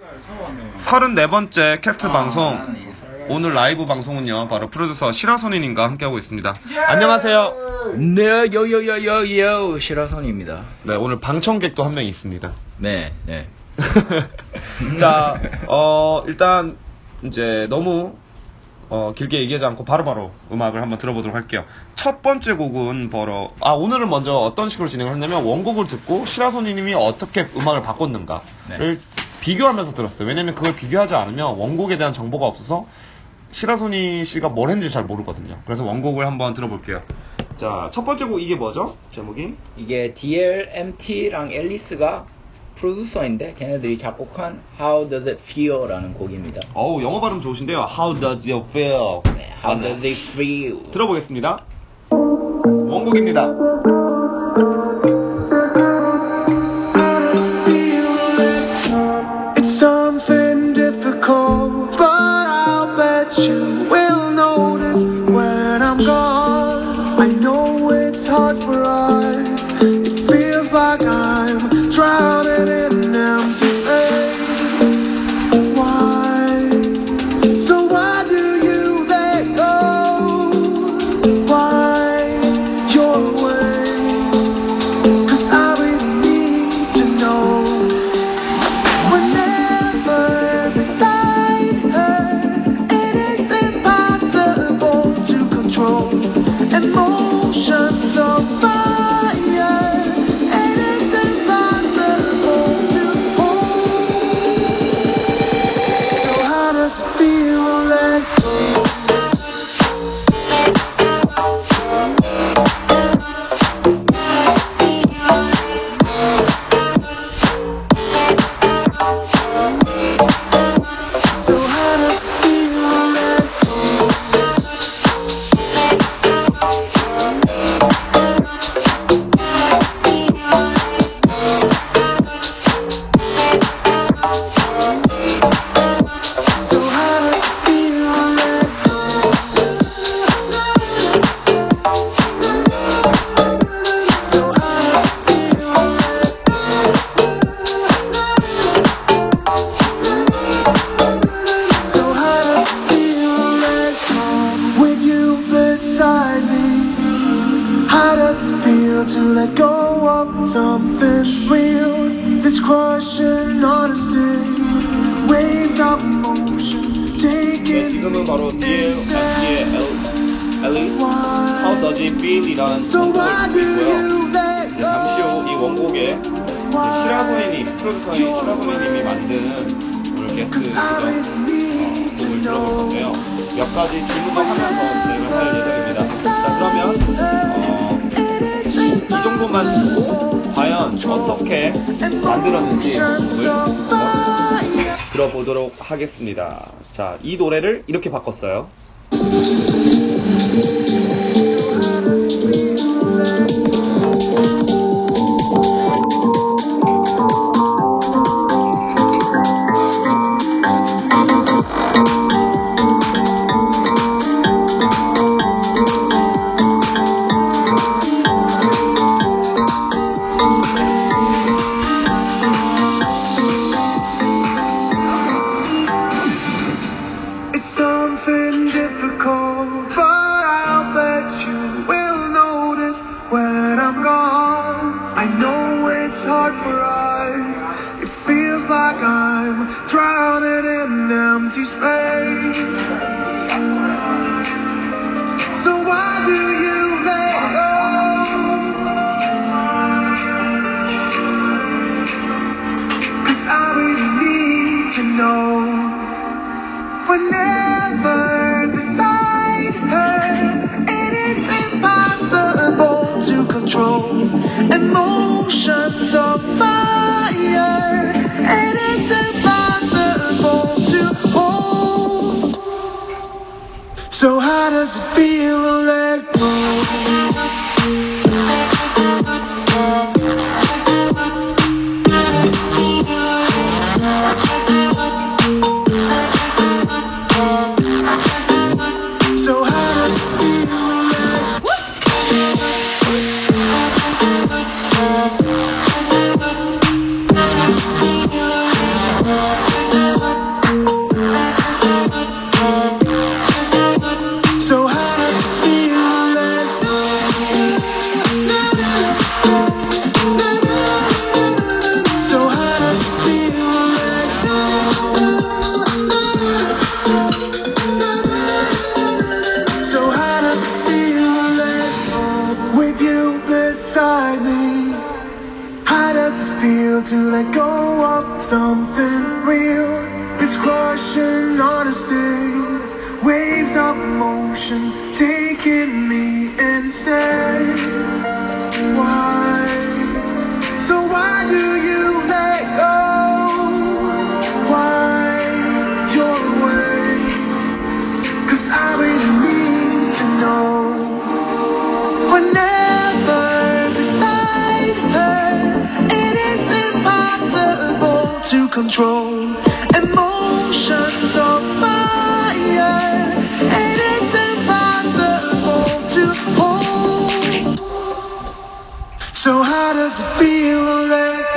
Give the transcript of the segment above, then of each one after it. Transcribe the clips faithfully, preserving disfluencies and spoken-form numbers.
서른네 번째 캡트 방송. 오늘 라이브 방송은요 바로 프로듀서 시라소니님과 함께하고 있습니다. 안녕하세요. 네, 요요요요요 시라소니입니다. 네, 오늘 방청객도 한 명 있습니다. 네, 네. 자, 어 일단 이제 너무 어 길게 얘기하지 않고 바로바로 음악을 한번 들어보도록 할게요. 첫 번째 곡은 바로 아 오늘은 먼저 어떤 식으로 진행을 했냐면 원곡을 듣고 시라소니님이 어떻게 음악을 바꿨는가를 네. 비교하면서 들었어요. 왜냐면 그걸 비교하지 않으면 원곡에 대한 정보가 없어서 시라소니 씨가 뭘 했는지 잘 모르거든요. 그래서 원곡을 한번 들어볼게요. 자, 첫 번째 곡 이게 뭐죠? 제목이? 이게 디엘엠티랑 앨리스가 프로듀서인데 걔네들이 작곡한 How Does It Feel 라는 곡입니다. 어우, 영어 발음 좋으신데요. How Does It Feel? 네, How Does It Feel? 들어보겠습니다. 원곡입니다. It's something difficult, but I'll bet you will notice when I'm gone. I know it's hard for us. It feels like I'm drowning in empty space. Why? So why do you let go? Why you're away? 'Cause I really need to know. Whenever beside her, it is impossible to control emotions of fire. It is impossible to hold. So how does it feel to let go? So how does it feel to let go? So how does it feel to let go? So how does it feel to let So how does it feel to let go? With you beside me, how does it feel to let go of something real? This crushing honesty, waves of emotion 네, taking 지금은 바로 디엘엠티의 엘리 How Does It Feel 이라는 So why 원곡을 do 듣고 있고요. you let 이제 잠시 후 이 go? 원곡에 이제 시라소니님, 프로듀서인 시라소니님이 만든 오늘 게스트 Cause I 어, really need to 곡을 들어볼 know. 건데요. 몇 가지 질문을 하면서 진행을 할 예정입니다. 자, 그러면 어, 이 정도만 듣고 과연 어떻게 만들었는지 곡을 들어보도록 하겠습니다. 자, 이 노래를 이렇게 바꿨어요. It's something difficult, but I'll bet you will notice when I'm gone. I know it's hard for us. It feels like I'm drowning in empty space. So why do you let go? 'Cause I really need to know. Whenever beside her, it is impossible to control emotions of fire. It is impossible to hold. So how does it feel to let go? So how does it feel to let go? something real. It's crushing honesty. Waves of emotion taking me instead. Why? So why do you let go? Why you're away? 'Cause I really need to know. Whenever beside her, it is impossible to control emotions of fire. It is impossible to hold. So how does it feel like?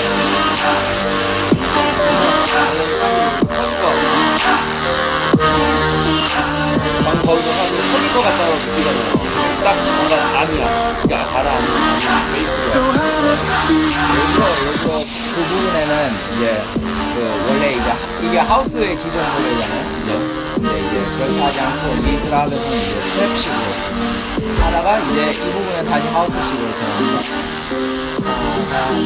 방금 거기서 사실 터질 것 같다고 느끼잖아요. 딱 뭔가 아니야. 이게 가라앉는 So 베이스가. how does it feel? 여기서 여기서 그 부분에는 이제 그 원래 이제 이게 하우스의 기존 노래잖아요. 네. 근데 이제 그렇게 하지 않고 리트랍에서는 이제 트랩식으로 하다가 이제 이 부분에 다시 하우스식으로 변합니다. 하나, 둘,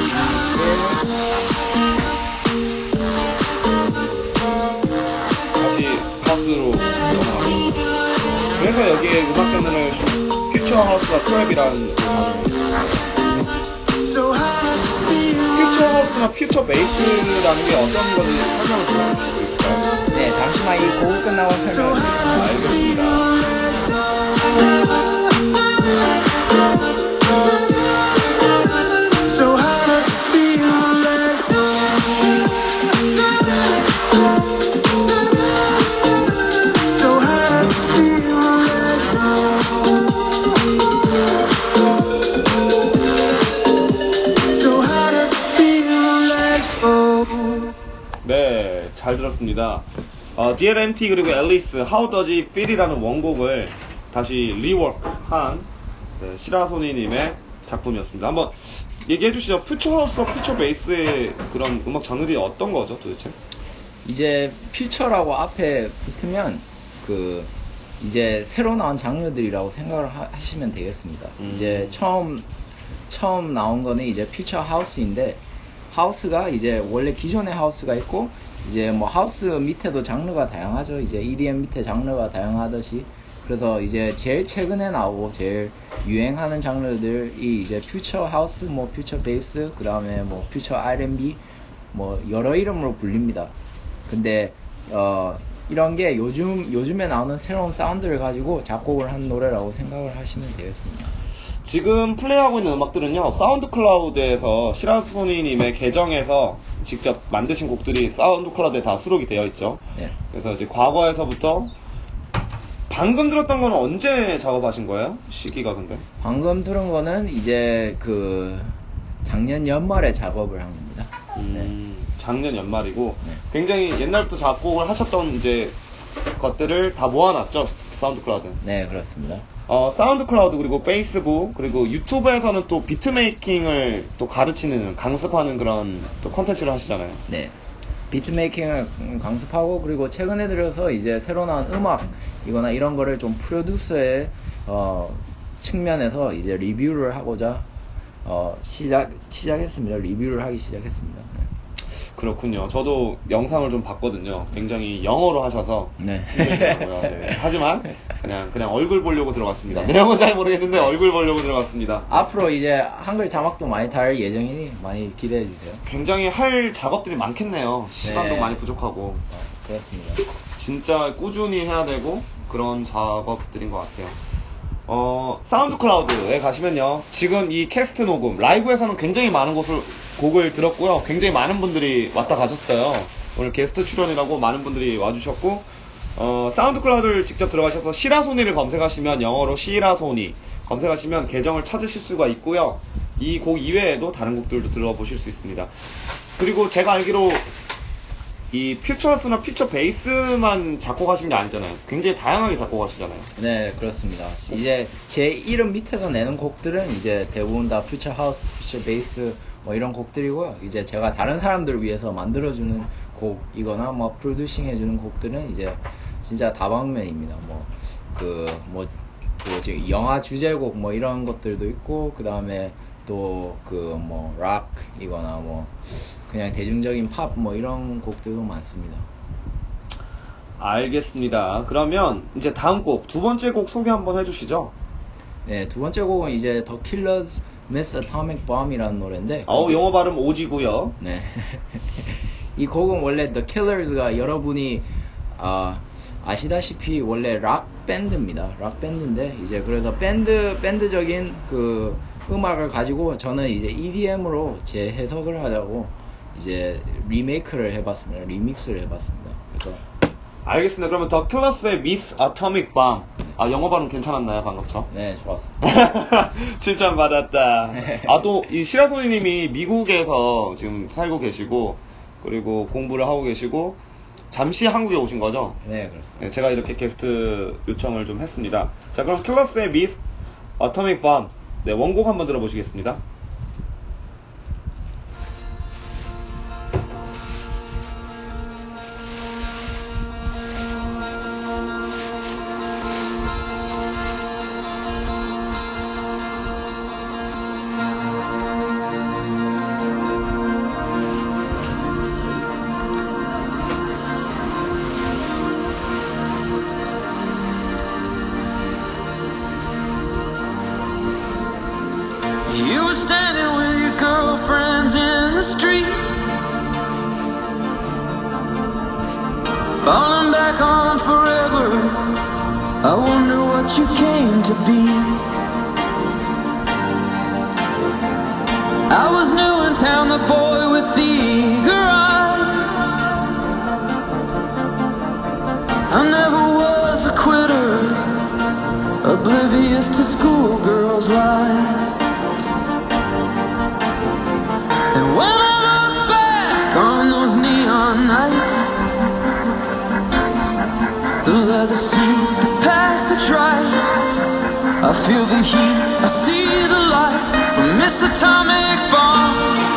다시 하우스로 넘어가고. 그래서 여기에 음악 장르를 퓨처 하우스와 트랩이라는 So how does it feel? 퓨처 하우스나 퓨처 베이스라는 게 어떤 건지 설명을 좀 해주실 수 있을까요? 네, 잠시만 이 곡 끝나고 So 설명을 how does it 알겠습니다. So how does it feel like? So how does it feel like? So how does it feel like? Oh. 네, 잘 들었습니다. 어, 디엘엠티 그리고 앨리스 How Does It Feel이라는 원곡을 다시 리워크한 네, 시라소니님의 작품이었습니다. 한번 얘기해 주시죠. 퓨처 하우스와 퓨처 베이스의 그런 음악 장르들이 어떤 거죠, 도대체? 이제 퓨처라고 앞에 붙으면 그 이제 새로 나온 장르들이라고 생각을 하, 하시면 되겠습니다. 음. 이제 처음 처음 나온 거는 이제 퓨처 하우스인데 하우스가 이제 원래 기존의 하우스가 있고 이제 뭐 하우스 밑에도 장르가 다양하죠. 이제 이디엠 밑에 장르가 다양하듯이 그래서 이제 제일 최근에 나오고 제일 유행하는 장르들이 이제 퓨처 하우스, 뭐 퓨처 베이스, 그 다음에 뭐 퓨처 알앤비 뭐 여러 이름으로 불립니다. 근데 어 이런 게 요즘 요즘에 나오는 새로운 사운드를 가지고 작곡을 한 노래라고 생각을 하시면 되겠습니다. 지금 플레이하고 있는 음악들은요, 사운드 클라우드에서 시라소니님의 계정에서 직접 만드신 곡들이 사운드 클라우드에 다 수록이 되어 있죠. 네. 그래서 이제 과거에서부터 방금 들었던 거는 언제 작업하신 거예요? 시기가 근데? 방금 들은 거는 이제 그 작년 연말에 작업을 한 겁니다. 음, 작년 연말이고 네. 굉장히 옛날부터 작곡을 하셨던 이제 것들을 다 모아놨죠, 사운드 클라우드. 네, 그렇습니다. 어, 사운드 클라우드 그리고 페이스북 그리고 유튜브에서는 또 비트 메이킹을 또 가르치는 강습하는 그런 또 컨텐츠를 하시잖아요. 네. 비트메이킹을 강습하고 그리고 최근에 들어서 이제 새로 나온 음악 이거나 이런 거를 좀 프로듀서의 어, 측면에서 이제 리뷰를 하고자 어, 시작 시작했습니다. 리뷰를 하기 시작했습니다. 네. 그렇군요. 저도 영상을 좀 봤거든요. 굉장히 영어로 하셔서 네. 힘들더라고요. 네. 하지만 그냥 그냥 얼굴 보려고 들어갔습니다. 네. 내용은 잘 모르겠는데 얼굴 보려고 들어갔습니다. 앞으로 이제 한글 자막도 많이 달 예정이니 많이 기대해 주세요. 굉장히 할 작업들이 많겠네요. 시간도 네. 많이 부족하고 어, 그렇습니다. 진짜 꾸준히 해야 되고 그런 작업들인 것 같아요. 어, 사운드 클라우드에 가시면요, 지금 이 캐스트 녹음 라이브에서는 굉장히 많은 곳을 곡을 들었고요. 굉장히 많은 분들이 왔다 가셨어요. 오늘 게스트 출연이라고 많은 분들이 와주셨고, 어, 사운드 클라우드를 직접 들어가셔서 시라소니를 검색하시면 영어로 시라소니 검색하시면 계정을 찾으실 수가 있고요. 이 곡 이외에도 다른 곡들도 들어보실 수 있습니다. 그리고 제가 알기로 이 퓨처스나 퓨처 베이스만 작곡하신 게 아니잖아요. 굉장히 다양하게 작곡하시잖아요. 네, 그렇습니다. 이제 제 이름 밑에서 내는 곡들은 이제 대부분 다 퓨처 하우스, 퓨처 베이스 뭐 이런 곡들이고요. 이제 제가 다른 사람들을 위해서 만들어주는 곡이거나 뭐 프로듀싱 해주는 곡들은 이제 진짜 다방면입니다. 뭐 그 뭐 그 지금 영화 주제곡 뭐 이런 것들도 있고 그 다음에 또 그 뭐 락이거나 뭐 그냥 대중적인 팝 뭐 이런 곡들도 많습니다. 알겠습니다. 그러면 이제 다음 곡, 두 번째 곡 소개 한번 해주시죠. 네, 두 번째 곡은 이제 The Killers Miss Atomic Bomb이라는 노래인데. 어, 영어 발음 오지고요. 네. 이 곡은 원래 The Killers가 여러분이 아, 아시다시피 원래 락 밴드입니다. 락 밴드인데 이제 그래서 밴드 밴드적인 그 음악을 가지고 저는 이제 이디엠으로 재해석을 하자고 이제 리메이크를 해봤습니다. 리믹스를 해봤습니다. 그래서 알겠습니다. 그러면 더 클러스의 Miss Atomic Bomb. 아, 영어 발음 괜찮았나요, 방금 저? 네, 좋았습니다. 칭찬 받았다. 아, 또 이 시라소니님이 미국에서 지금 살고 계시고 그리고 공부를 하고 계시고 잠시 한국에 오신 거죠? 네, 그렇습니다. 네, 제가 이렇게 게스트 요청을 좀 했습니다. 자, 그럼 클러스의 Miss Atomic Bomb. 네, 원곡 한번 들어보시겠습니다. You were standing with your girlfriends in the street, falling back on forever. I wonder what you came to be. I was new in town, the boy with the eager eyes. I never was a quitter, oblivious to schoolgirls' lies. And when I look back on those neon nights, the leather seat, the passage right, I feel the heat, I see the light from Miss Atomic Bomb.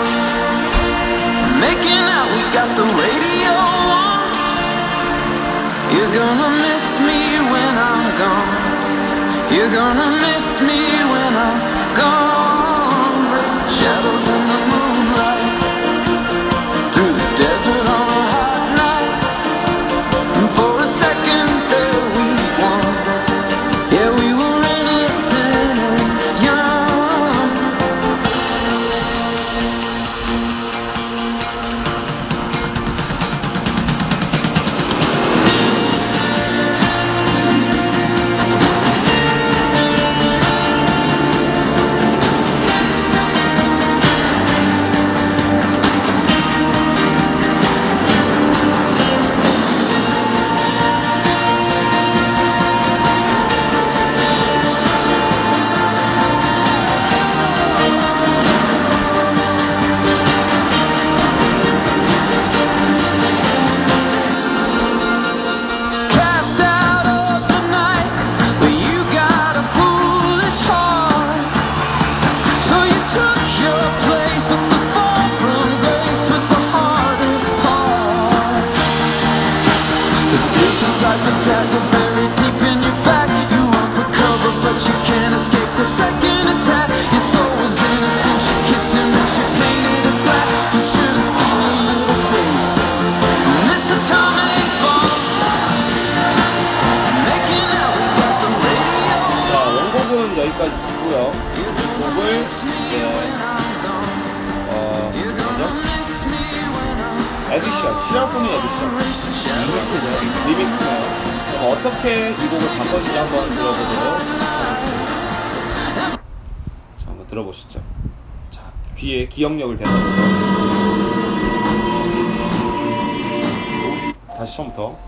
Making out, we got the radio on. You're gonna miss me when I'm gone. You're gonna miss me when I'm gone. Racing shadows in the moonlight, through the desert on a hot night. And for a second there we won. Yeah, we were innocent and young. Cast out of the night, but you got a foolish heart. So you took your place, but the fall from grace was the hardest part. It feels like a dagger buried deep in your back. You run for cover, but you can't escape the second attack. Your soul was innocent, she kissed him and she painted it black. You should have seen her little face, Miss Atomic Bomb. Making out, we got the radio. 자, 원곡은 여기까지 듣고요. 이 곡을 이제 어 뭐죠? 에디션, 시라소니 에디션 리믹스네요. 그럼 어떻게 이 곡을 바꿨는지 한번 들어보도록. 자, 한번 들어보시죠. 자, 귀에 기억력을 대상으로. 다시 처음부터.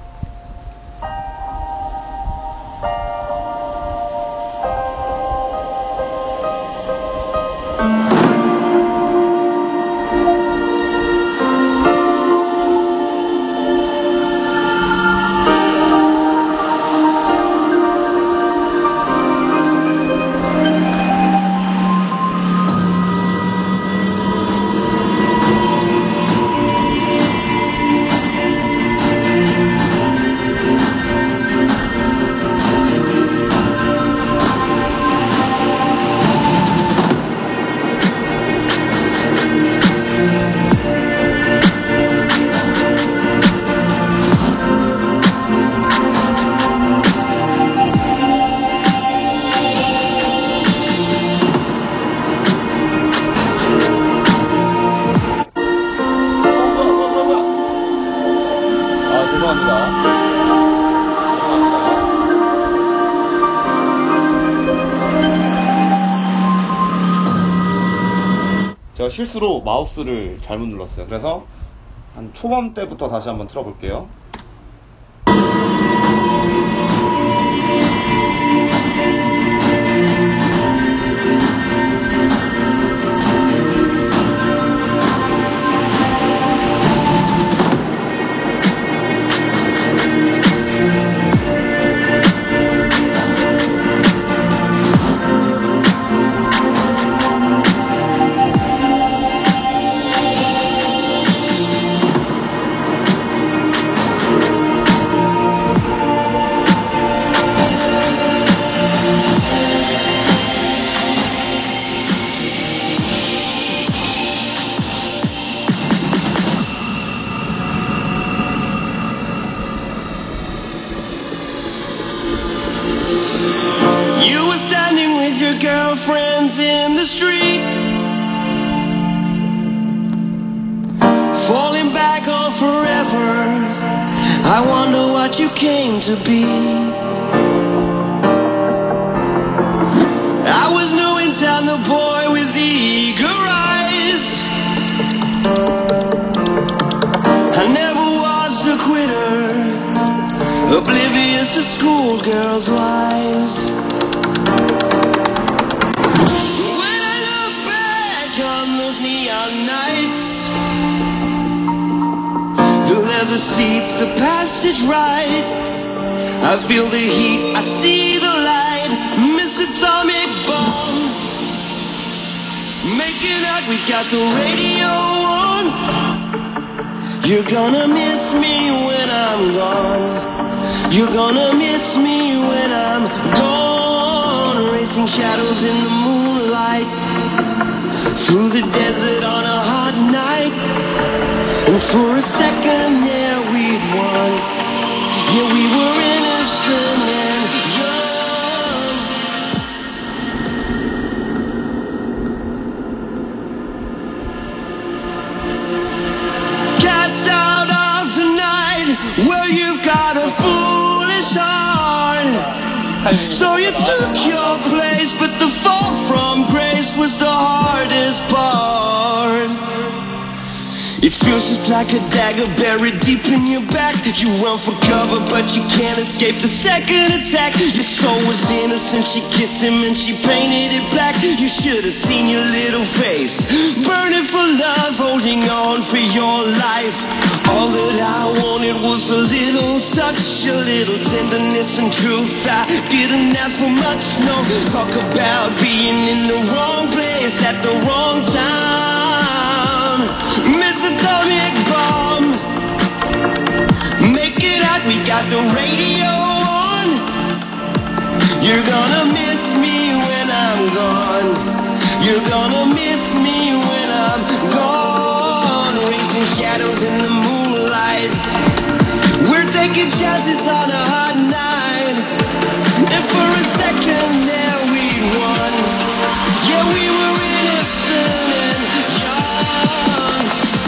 죄송합니다. 제가 실수로 마우스를 잘못 눌렀어요. 그래서 한 초반 때부터 다시 한번 틀어볼게요. Girlfriends in the street, falling back on forever. I wonder what you came to be. I was new in town, the boy with the eager eyes. I never was a quitter, oblivious to schoolgirls' lies. The seats, the passage right. I feel the heat, I see the light. Miss Atomic Bomb. Make it out, we got the radio on. You're gonna miss me when I'm gone. You're gonna miss me when I'm gone. Racing shadows in the moonlight, through the desert on a hot night. And for a second there we'd won. Yeah, we were innocent and young. Cast out of the night, well, you've got a foolish heart. So you took your place, but the fall from grace was the hardest part. It feels just like a dagger buried deep in your back. You run for cover, but you can't escape the second attack. Your soul was innocent, she kissed him and she painted it black. You should have seen your little face, burning for love, holding on for your life. All that I wanted was a little touch, a little tenderness and truth. I didn't ask for much, no. Talk about being in the wrong place at the wrong time. Miss Atomic Bomb. Make it out, we got the radio on. You're gonna miss me when I'm gone. You're gonna miss me when I'm gone. Racing shadows in the moonlight. We're taking chances on a hot night. And for a second there we'd won. Yeah, we were innocent and young.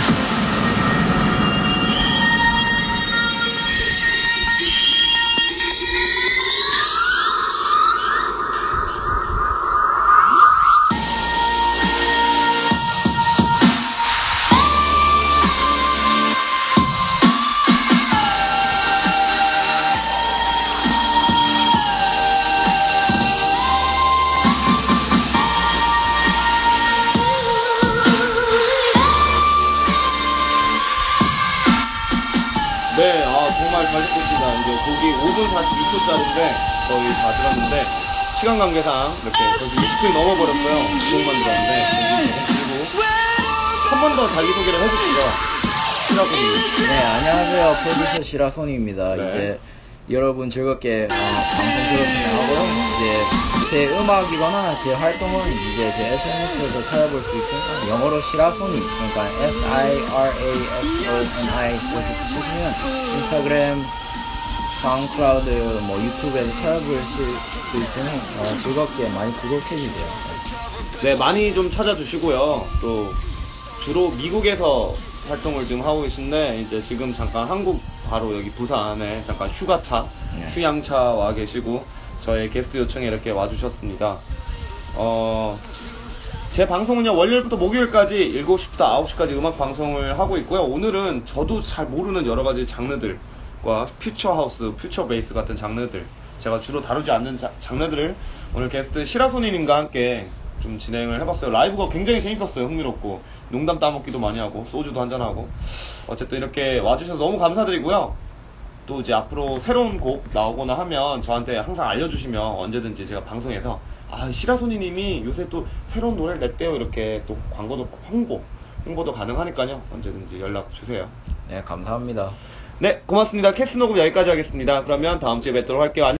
네, 아, 정말 잘 듣고 있습니다. 이제 곡이 오 분 사십이 초짜리인데 거의 다 들었는데 시간 관계상 이렇게 거의 이십 분 넘어버렸어요. 두 곡만 들었는데 그리고 한 번 더 자기소개를 해주시죠. 시라손님. 네, 안녕하세요. 프로듀서 시라손입니다. 네. 이제 여러분 즐겁게 어, 방송 들었으면 하고요. 이제 제 음악이거나 제 활동은 이제 제 에스엔에스에서 찾아볼 수 있으니까 영어로 시라소니, 그러니까 에스 아이 알 에이 에스 오 엔 아이 이렇게 치시면 인스타그램, 사운드클라우드, 뭐 유튜브에서 찾아볼 수 있으니 어, 즐겁게 많이 구독해주세요. 네, 많이 좀 찾아주시고요. 또 주로 미국에서 활동을 지금 하고 계신데 이제 지금 잠깐 한국 바로 여기 부산에 잠깐 휴가차, 네. 휴양차 와 계시고 저의 게스트 요청에 이렇게 와주셨습니다. 어, 제 방송은요 월요일부터 목요일까지 일곱 시부터 아홉 시까지 음악 방송을 하고 있고요. 오늘은 저도 잘 모르는 여러 가지 장르들과 퓨처 하우스, 퓨처 베이스 같은 장르들, 제가 주로 다루지 않는 자, 장르들을 오늘 게스트 시라소니님과 함께 좀 진행을 해봤어요. 라이브가 굉장히 재밌었어요. 흥미롭고 농담 따먹기도 많이 하고 소주도 한잔하고 어쨌든 이렇게 와주셔서 너무 감사드리고요. 또 이제 앞으로 새로운 곡 나오거나 하면 저한테 항상 알려주시면 언제든지 제가 방송에서 아 시라소니님이 요새 또 새로운 노래를 냈대요 이렇게 또 광고도 홍보 홍보도 가능하니까요. 언제든지 연락 주세요. 네, 감사합니다. 네, 고맙습니다. 캐스 녹음 여기까지 하겠습니다. 그러면 다음 주에 뵙도록 할게요.